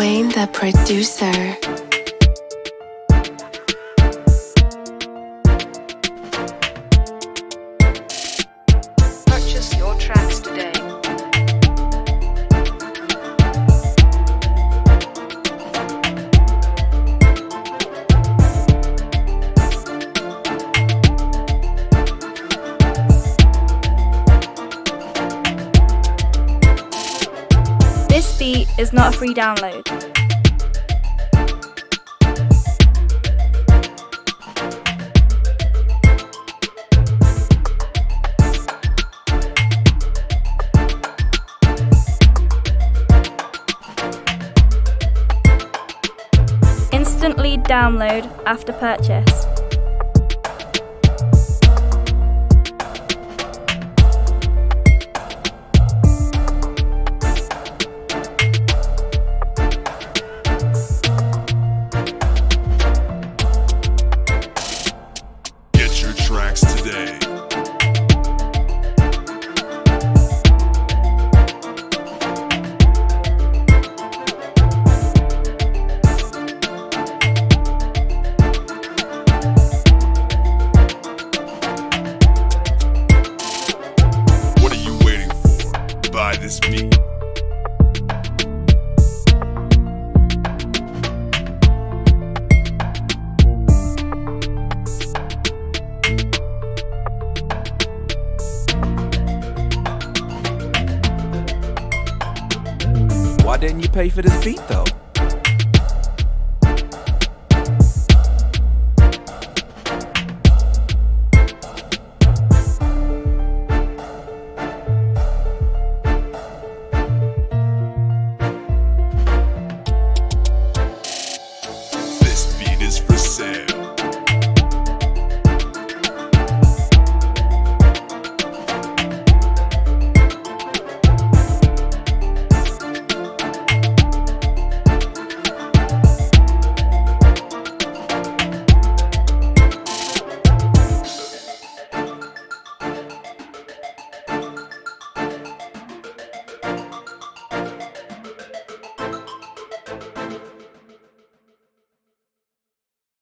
Dwayne the producer. Purchase your tracks today. This beat is not a free download. Instantly download after purchase. Get your tracks today. What are you waiting for? Buy this beat. Why didn't you pay for this beat though?